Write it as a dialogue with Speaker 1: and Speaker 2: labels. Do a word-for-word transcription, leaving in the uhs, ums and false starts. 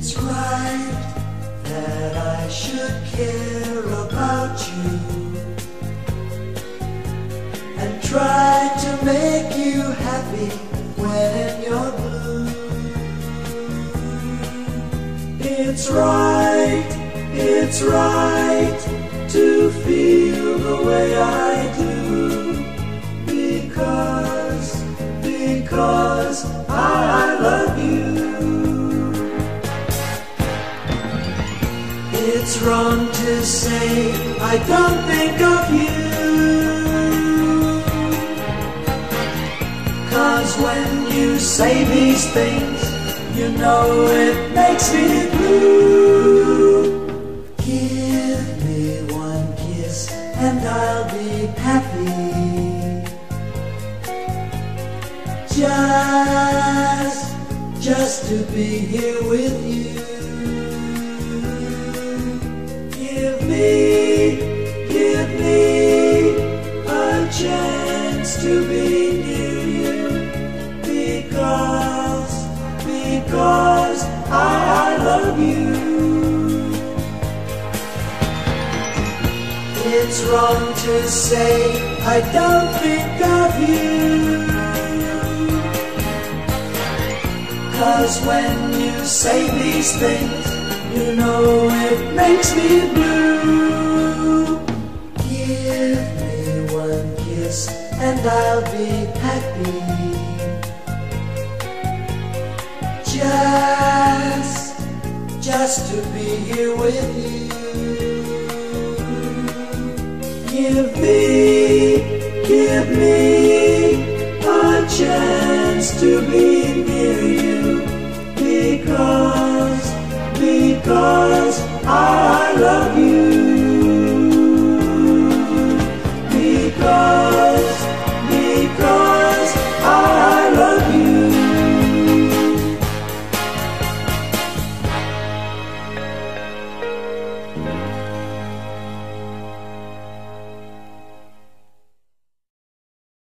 Speaker 1: It's right that I should care about you and try to make you happy when you're blue. It's right, it's right to feel the way I do, because, because I love you. It's wrong to say I don't think of you, 'cause when you say these things, you know it makes me blue. Give me one kiss and I'll be happy. Just, just to be here with you. Give me, give me a chance to be near you, because, because I love you. It's wrong to say I don't think of you, 'cause when you say these things, you know it makes me blue. Give me one kiss and I'll be happy. Just, just to be here with you. Give me, give me a chance to be